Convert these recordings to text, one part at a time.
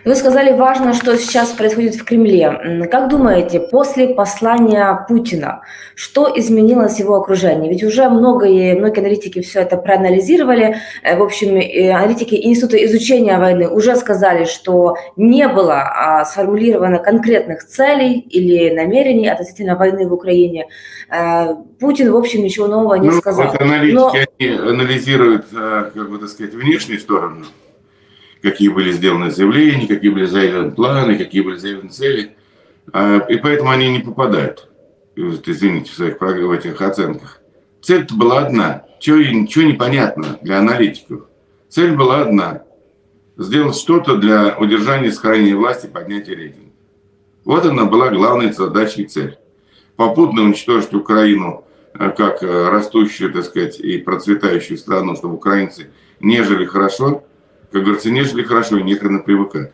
Вы сказали, важно, что сейчас происходит в Кремле. Как думаете, после послания Путина, что изменилось в его окружении? Ведь уже многие аналитики все это проанализировали. В общем, аналитики Института изучения войны уже сказали, что не было сформулировано конкретных целей или намерений относительно войны в Украине. Путин, в общем, ничего нового не сказал. Вот аналитики они анализируют, как бы так сказать, внешнюю сторону. Какие были сделаны заявления, какие были заявлены планы, какие были заявлены цели. И поэтому они не попадают, извините, в своих в этих оценках. Цель-то была одна. Ничего не понятно для аналитиков. Цель была одна. Сделать что-то для удержания и сохранения власти, поднятия рейтинга. Вот она была главной задачей и цель. Попутно уничтожить Украину как растущую, так сказать, и процветающую страну, чтобы украинцы не жили хорошо. Как говорится, не жили хорошо и нехрена привыкать.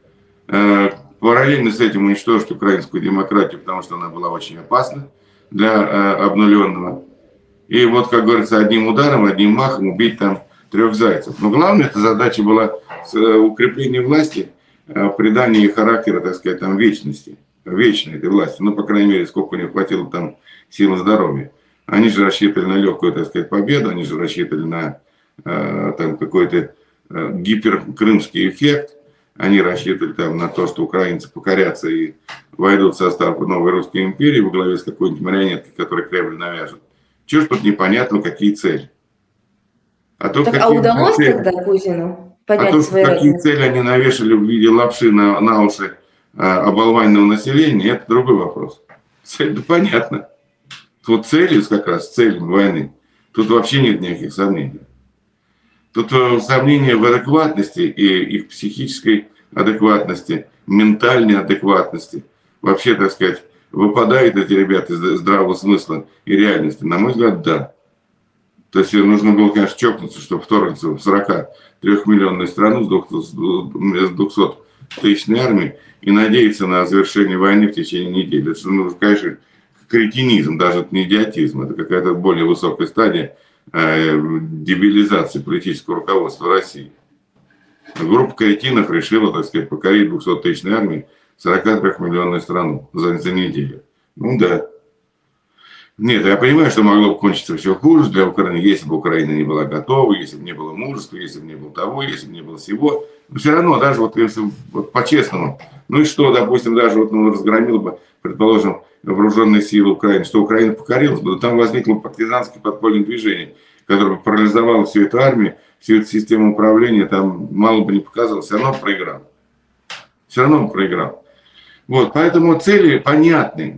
Параллельно с этим уничтожить украинскую демократию, потому что она была очень опасна для обнуленного. И вот, как говорится, одним ударом, одним махом убить там 3 зайцев. Но главная эта задача была укрепление власти, придание ей характера, так сказать, там, вечности. Вечной этой власти. Ну, по крайней мере, сколько у них хватило там сил и здоровья. Они же рассчитывали на легкую, так сказать, победу, они же рассчитывали на там какой-то гиперкрымский эффект. Они рассчитывали там на то, что украинцы покорятся и войдут в состав новой русской империи во главе с какой-нибудь марионеткой, которую Кремль навяжет. Чего ж тут непонятно, какие цели. Удалось тогда Путину поднять свои какие цели они навешали в виде лапши на уши оболваненного населения, это другой вопрос. Цель-то понятна. Вот цели, как раз цель войны, тут вообще нет никаких сомнений. Тут сомнения в адекватности и их психической адекватности, ментальной адекватности. Вообще, так сказать, выпадают эти ребята из здравого смысла и реальности. На мой взгляд, да. То есть нужно было, конечно, чокнуться, чтобы вторгнуться в 43-миллионную страну с 200-тысячной армией и надеяться на завершение войны в течение недели. Это, конечно, кретинизм, даже не идиотизм. Это какая-то более высокая стадия дебилизации политического руководства России. Группа кретинов решила, так сказать, покорить 200-тысячной армией 43-миллионную страну за неделю. Ну да. Нет, я понимаю, что могло бы кончиться все хуже для Украины, если бы Украина не была готова, если бы не было мужества, если бы не было того, если бы не было всего. Но все равно, даже вот если вот по-честному, ну и что, допустим, даже вот разгромил бы, предположим, вооруженные силы Украины, что Украина покорилась бы, там возникло партизанское подпольное движение, которое бы парализовало всю эту армию, всю эту систему управления, там мало бы не показалось, все равно проиграл. Все равно проиграл. Вот, поэтому цели понятны.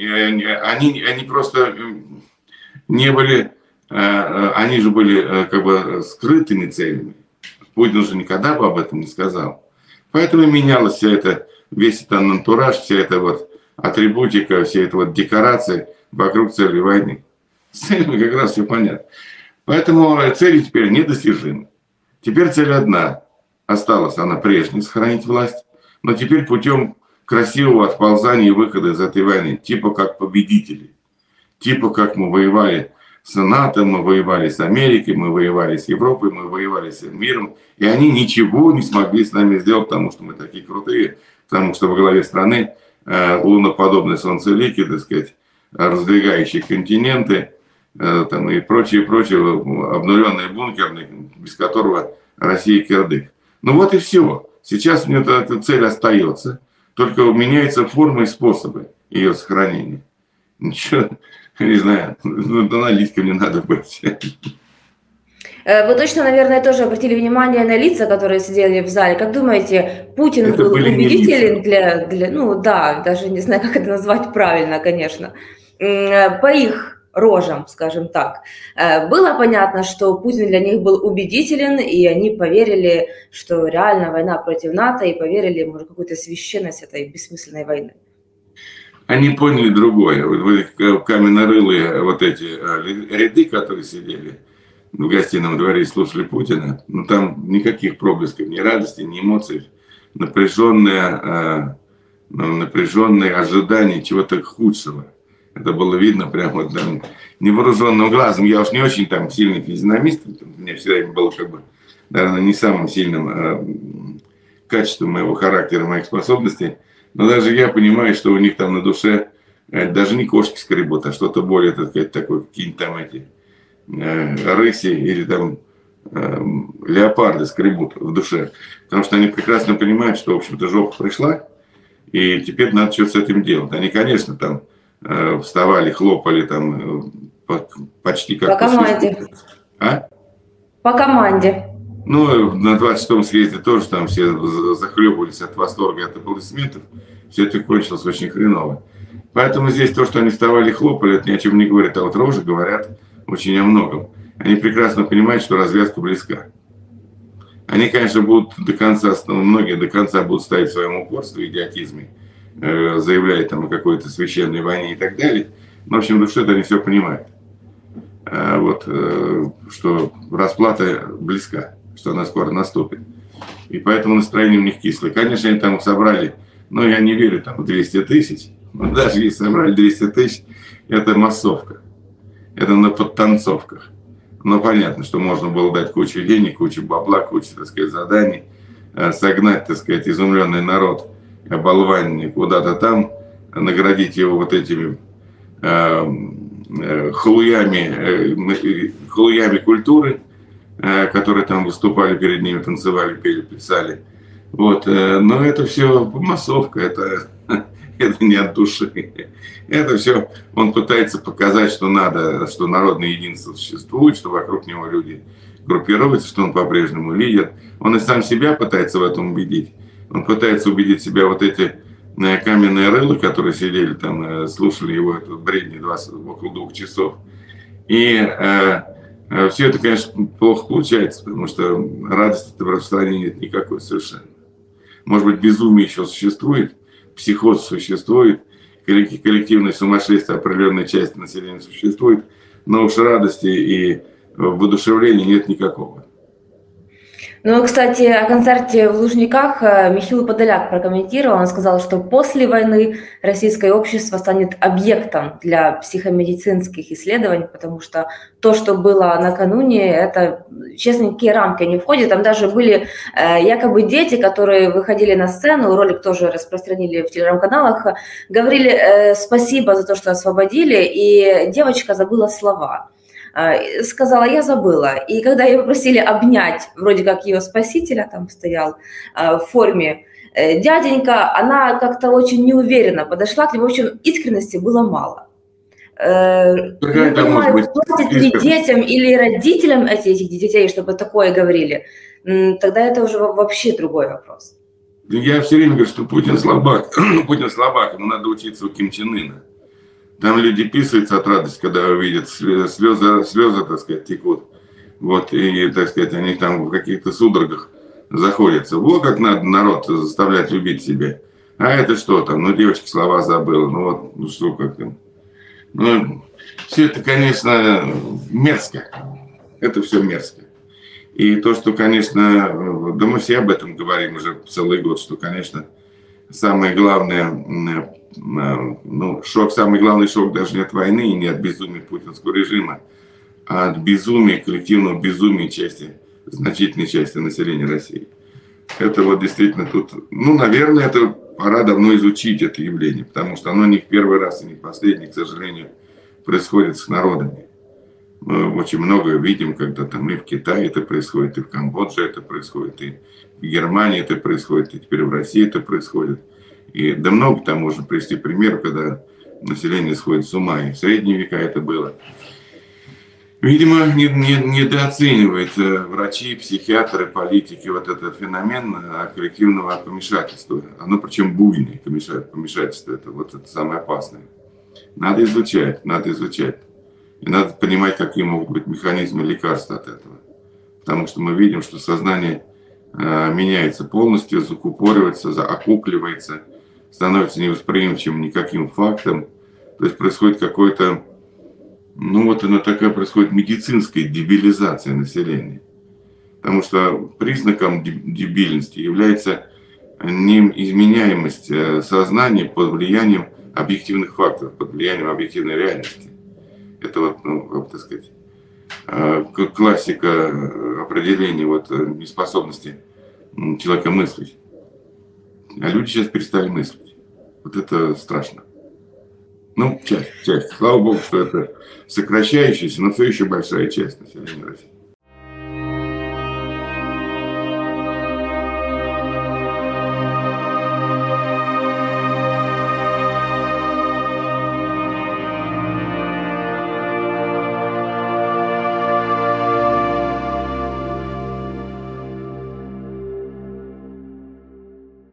Они просто не были, они же были как бы скрытыми целями. Путин уже никогда бы об этом не сказал. Поэтому менялась вся эта, весь этот антураж, вся эта вот атрибутика, вся эта вот декорация вокруг цели войны. С целями как раз все понятно. Поэтому цели теперь недостижимы. Теперь цель одна. Осталась она прежней, сохранить власть. Но теперь путем красивого отползания и выхода из этой войны. Типа как победители. Типа как мы воевали с НАТО, мы воевали с Америкой, мы воевали с Европой, мы воевали с миром. И они ничего не смогли с нами сделать, потому что мы такие крутые. Потому что во главе страны луноподобные солнцелики, так сказать, раздвигающие континенты там, и прочее, обнуленные бункерные, без которого Россия кирдык. Ну вот и все. Сейчас у нее эта цель остается. Только меняются формы и способы ее сохранения. Ничего, не знаю, аналитиком не надо быть. Вы точно, наверное, тоже обратили внимание на лица, которые сидели в зале. Как думаете, Путин был убедителен для... Ну да, даже не знаю, как это назвать правильно, конечно. По их рожам, скажем так. Было понятно, что Путин для них был убедителен, и они поверили, что реально война против НАТО, и поверили, может, какую-то священность этой бессмысленной войны. Они поняли другое. Вот каменнорылые вот эти ряды, которые сидели в гостином дворе и слушали Путина, ну там никаких проблесков, ни радости, ни эмоций, напряженное ожидание чего-то худшего. Это было видно прямо вот, там, невооруженным глазом. Я уж не очень там сильный физиономист. У меня всегда было как бы, наверное, не самым сильным качества моего характера, моих способностей, но даже я понимаю, что у них там на душе даже не кошки скребут, а что-то более, так сказать, такое, какие-нибудь там эти рыси или там леопарды скребут в душе. Потому что они прекрасно понимают, что, в общем-то, жопа пришла, и теперь надо что-то с этим делать. Они, конечно, там вставали, хлопали там почти как... По команде. А? По команде. Ну, на 26-м съезде тоже там все захлебывались от восторга, от аплодисментов. Все это кончилось очень хреново. Поэтому здесь то, что они вставали и хлопали, это ни о чем не говорит. А вот рожи говорят очень о многом. Они прекрасно понимают, что развязка близка. Они, конечно, будут до конца, многие до конца будут стоять в своем упорстве, идиотизме, заявляя там о какой-то священной войне и так далее. Но, в общем, в душе-то они все понимают. Вот, что расплата близка, что она скоро наступит. И поэтому настроение у них кислое. Конечно, они там собрали, но я не верю, там 200 тысяч. Но даже если собрали 200 тысяч, это массовка. Это на подтанцовках. Но понятно, что можно было дать кучу денег, кучу бабла, кучу, так сказать, заданий, согнать, так сказать, изумленный народ, оболванный куда-то там, наградить его вот этими халуями культуры, которые там выступали перед ними, танцевали, пели, плясали. Вот. Но это все массовка, это не от души. Это все он пытается показать, что надо, что народное единство существует, что вокруг него люди группируются, что он по-прежнему лидер. Он и сам себя пытается в этом убедить. Он пытается убедить себя вот эти каменные рылы, которые сидели там, слушали его этот бредни около 2 часов. И все это, конечно, плохо получается, потому что радости в стране нет никакой совершенно. Может быть, безумие еще существует, психоз существует, коллективное сумасшествие определенной части населения существует, но уж радости и воодушевления нет никакого. Ну, кстати, о концерте в Лужниках Михаил Подоляк прокомментировал. Он сказал, что после войны российское общество станет объектом для психомедицинских исследований, потому что то, что было накануне, это, честно, никакие рамки не входят. Там даже были якобы дети, которые выходили на сцену, ролик тоже распространили в телеграм-каналах, говорили спасибо за то, что освободили, и девочка забыла слова. Сказала, я забыла. И когда ее попросили обнять, вроде как ее спасителя там стоял в форме дяденька, она как-то очень неуверенно подошла к нему. В общем, искренности было мало. Не понимаю, платят ли детям или родителям этих детей, чтобы такое говорили, тогда это уже вообще другой вопрос. Я все время говорю, что Путин слабак. Путин слабак, ему надо учиться у Ким Чен Ына. Там люди писаются от радости, когда увидят слезы, так сказать, текут. Вот, и, так сказать, они там в каких-то судорогах заходятся. Вот как надо народ заставлять любить себя. А это что там? Ну, девочка слова забыла. Ну, вот, ну что, как там. Ну, все это, конечно, мерзко. Это все мерзко. И то, что, конечно, да мы все об этом говорим уже целый год, что, конечно, самое главное, ну, шок, самый главный шок даже не от войны и не от безумия путинского режима, а от безумия, коллективного безумия значительной части населения России. Это вот действительно тут, ну, наверное, это пора давно изучить это явление, потому что оно не в первый раз и не в последний, к сожалению, происходит с народами. Мы очень много видим, когда там и в Китае это происходит, и в Камбодже это происходит, и в Германии это происходит, и теперь в России это происходит. И да много там можно привести пример, когда население сходит с ума. И в средние века это было. Видимо, недооценивают врачи, психиатры, политики вот этот феномен коллективного помешательства. Оно причем буйное помешательство. Это вот это самое опасное. Надо изучать, надо изучать. И надо понимать, какие могут быть механизмы лекарства от этого. Потому что мы видим, что сознание меняется полностью, закупоривается, окукливается, становится невосприимчивым никаким фактом. То есть происходит какой-то, ну вот она такая происходит медицинская дебилизация населения. Потому что признаком дебильности является неизменяемость сознания под влиянием объективных факторов, под влиянием объективной реальности. Это вот, ну, как так сказать, классика определения вот неспособности человека мыслить. А люди сейчас перестали мыслить. Вот это страшно. Ну, часть. Слава богу, что это сокращающаяся, но все еще большая часть населения России.